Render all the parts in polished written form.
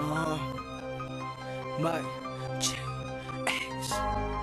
My J X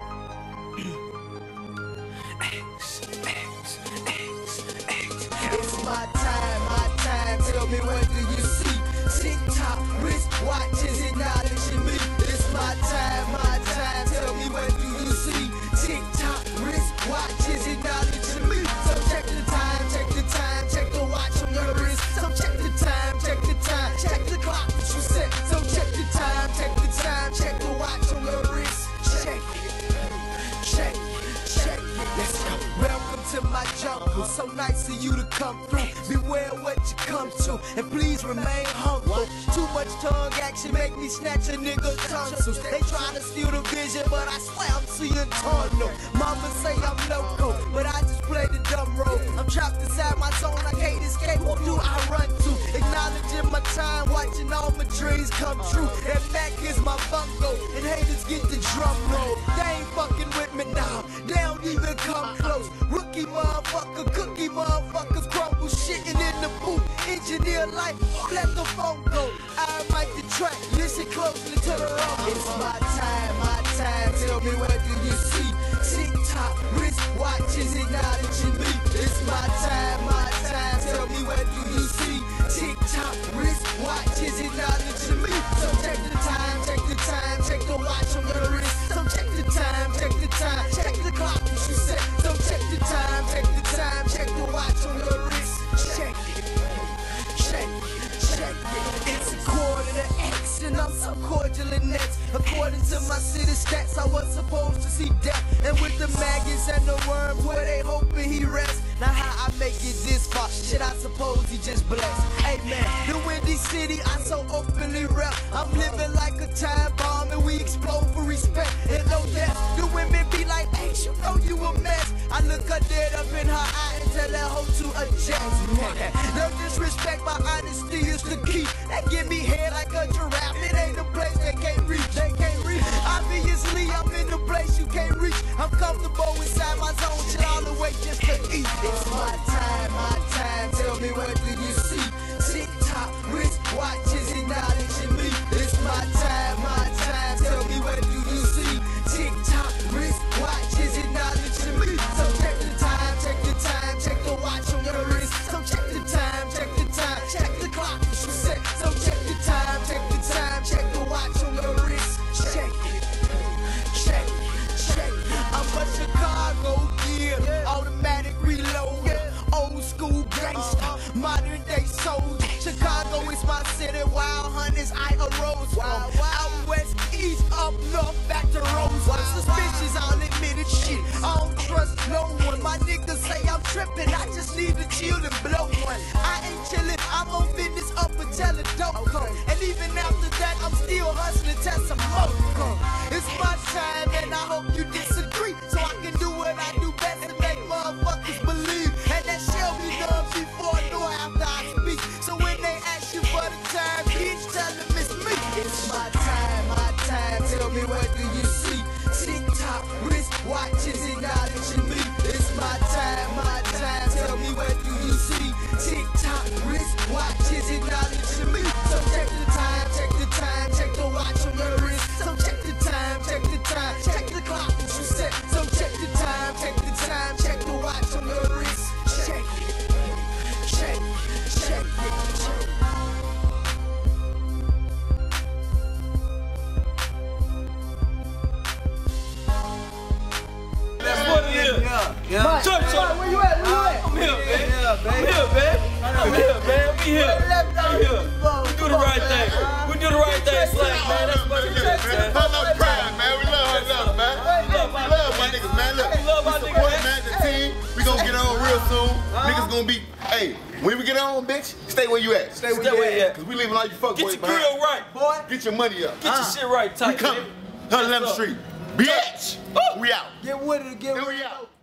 It's my time. Tell me, what do you see? TikTok, wrist watches acknowledging me. It's my time. Tell me, what do you see? TikTok, wrist watches acknowledging me. So check the time, check the watch on your wrist. So check the time, check the clock that you set. So check the time, check the watch on your wrist. Check it. Let's go. Welcome to my jungle. So nice of you to come through. Beware what you come to, and please remain humble. Too much tongue action make me snatch a nigga tonsils. They try to steal the vision, but I swear I'm seeing tunnel. Mama say I'm loco, but I just play the dumb role. I'm trapped inside my zone, I can't escape. Who do I run to? Acknowledging my time, watching all my dreams come true. And back is my bungo, and haters get the drum roll. They ain't fucking with me now, they don't even come close. Rookie motherfucker, cookie motherfuckers crumble, shitting in the booth. Engineer life, let the phone go. I mic the track, listen closely to the road. It's my time. Tell me, what do you see? TikTok, wrist watches acknowledging me. It's my time. Tell me, what do you see? TikTok, wrist watches acknowledging me. So check the time, check the watch on your wrist. So check the time, check the clock that you set. So check the time, check the watch on your wrist. Check it. It's a quarter to X, and I'm so cordial in nets. According to my city stats, I was supposed to see death. And with the maggots and the worms, where they hoping he rests. Now how I make it this far? Shit, I suppose he just blessed. Hey man, the Windy City, I so openly rap. I'm living like a time bomb, and we explode for respect. And no death, the women be like, hey, you know you a mess. I look her dead up in her eye and tell that hoe to adjust. No disrespect, my honesty is the key. They give me head like a giraffe. It ain't a place they can't reach. Obviously, I'm in the place you can't reach. I'm comfortable inside my zone, chill all the way just to eat. It's my time. Tell me, what do you see? TikTok, wrist watches acknowledging me. It's my time. Tell me, what do you see? TikTok, wrist watches acknowledging me. So check the time, check the watch on your wrist. So check the time, check the clock that you set. So check the time, check the watch on your wrist. Check it. I'm a Chicago gear, automatic reload, old school gangsta, modern day soldier. Chicago is my city, wild hunters I arose from. Out west, east, up north, back to Rosewood. Suspicious, I'll admit it, shit. I don't trust no one. My niggas say I'm tripping, I just need to chill and blow one. I ain't chillin', I'm on business up until the dope come. And even after that, I'm still hustling till some more come. It's my time, and I hope you disagree, so I can do what I do best and make motherfuckers believe. And that shall be done before nor after I speak. So when they ask you for the time, bitch, tell them it's me. It's my time. Tell me, what do you see? TikTok, wrist watches acknowledging me. It's my time. Tell me, what do you see? TikTok, wrist watches acknowledging me. So check the time, check the watch on your wrist. So check the time, check the clock that you set. So check the time, check the watch on your wrist. Check it. Yeah. Church, where you at? I'm here, man. We here. We do the right thing. Slang, man. That's what it is, man. I love Pride, man. We love her, man. We love my niggas, man. Look, we support, man, the team. We gonna get on real soon. Niggas gonna be, hey, when we get on, bitch, stay where you at. Stay where you at. Cause we leaving all you fuck boys behind. Get your grill right, boy. Get your money up. Get your shit right, tight. We coming. 111th Street. Bitch. We out. Get with it, We out.